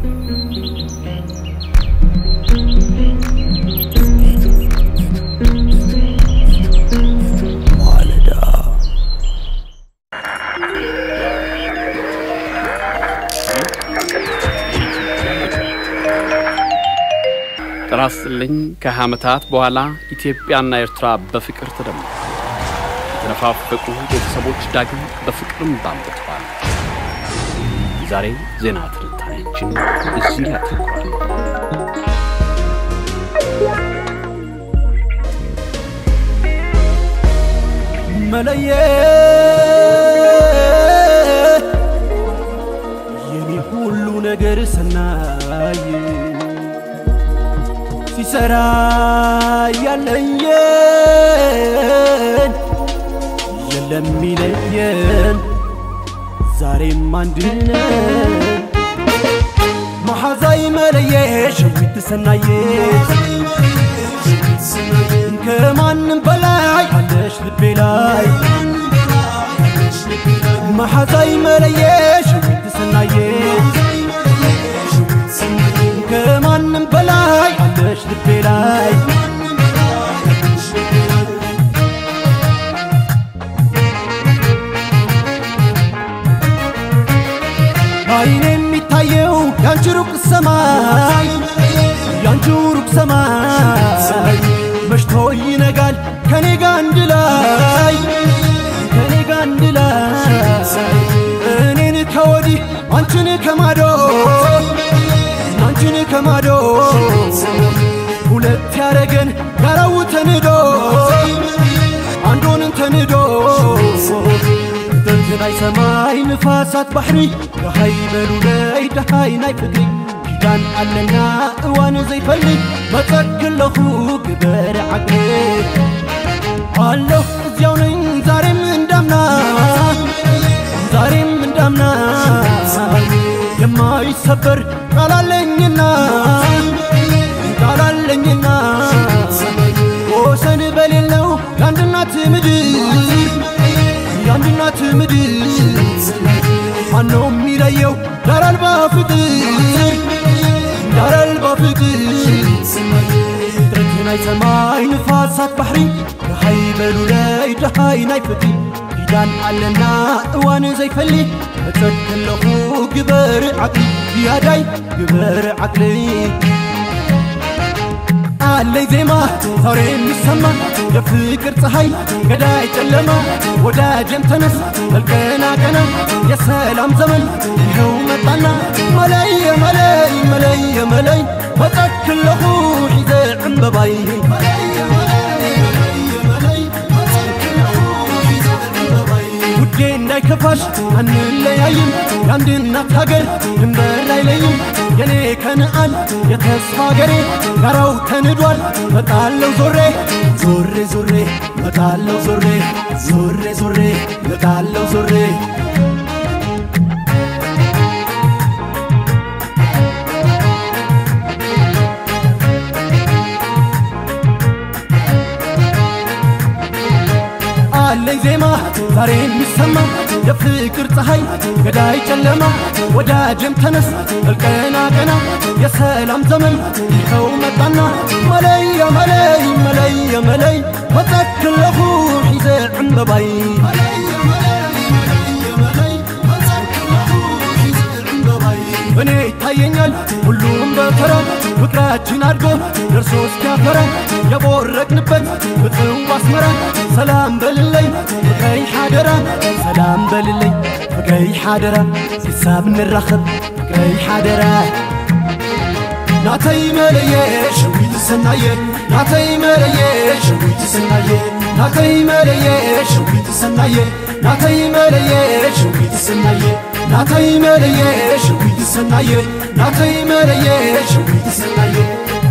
ራስልኝ ከዓመታት በኋላ ኢትዮጵያና ኤርትራ በፍቅር ተደመሩ የተነፋፈቁ ቤተሰቦች ዳግም በፍቅርም ባንበቷል ዛሬ ዜና ትንታኔችን እዚህ ላይ ተቆራል መለየ የኔ ሁሉ ነገር ሰናይ ሲሰራ ያለየን የለም ይለየን ዛሬም አንድነን መሐዛይ መለየ ሸዊት ሰናየ ከማንም በላይ አለሽ ልቤ ላይ መሐዛይ መለየ ሸዊት ሰናየ ከማንም በላይ አለሽ ልቤ ላይ አይኔ የሚታየው ያንቺ ሩቅ ሰማይ ያንቺ ሩቅ ሰማይ መሽቶ ይነጋል ከኔ ጋር አንድ ላይ እኔን ከወዲህ አንቺን ከማዶ ከማዶ ሁለት ያረገን ጋራው ተንዶ አንዶን ተንዶ ደንተናይ ሰማይ ንፋሳት ባህሪ ደሃይ በሉ ላይ ደሃይ ናይ ፍቅሪ ኪዳን አለና እዋን ዘይፈልግ መጸክለኹ ግበር ዓቅሊ አለሁ እዚያው ነኝ ዛሬም እንዳምና የማይሰበር ቃላለኝና ወሰን በሌለው ያንድናት ምድር ማነው የሚለየው ዳር አልባ ፍቅር ድረትን አይሰማይ ንፋሳት ባህሪ ደሃይ በሉ ላይ ደሃይ ናይ ፍቅሪ ኪዳን አለና እዋን ዘይፈልግ መጸክለኹ ግበር ዓቅሊ ያዳይ ግበር ዓቅሊ አለይ ዜማ ዛሬ የሚሰማ የፍቅር ፀሐይ ገዳይ ጨለማ ወዳጀም ተነስ መልከና ቀና የሰላም ዘመን ይኸው መጣና መለይ መጸክለኹ ሒዘ ዕንበባይ ውዴ እንዳይከፋሽ አንለያይም ያንድናት ሀገር ድንበር አይለይም የኔ ከነአን የተስፋ ሀገሬ ጋራው ተንዷል መጣለው ዞሬ መጣለው ዞሬ መጣለው ዞሬ አለኝ ዜማ ዛሬ የሚሰማ የፍቅር ፀሐይ ገዳይ ጨለማ ወዳጀም ተነስ መልከና ቀና የሰላም ዘመን ይኸው መጣና መለይ መጸክለኹ ሒዘ ዕንበባይ እኔ ይታየኛል ሁሉም በተራ ፍቅራችን አድጎ ደርሶ እስኪያፈራ የቦረቅንበት ፍቅሩ አስመራ ሰላም በልልኝ ፍቅረይ ሓደራ ሲሳብ ንራኸብ ፍቅረይ ሓደራ ናተይ መለየ ሸዊት ሰናየ ናተይ መለየ ሸዊት ሰናየ ናተይ መለየ ሸዊት ሰናየ ናተይ መለየ ሸዊት ሰናየ ናተይ መለየ ሸዊት ሰናየ ናተይ መለየ ሸዊት ሰናየ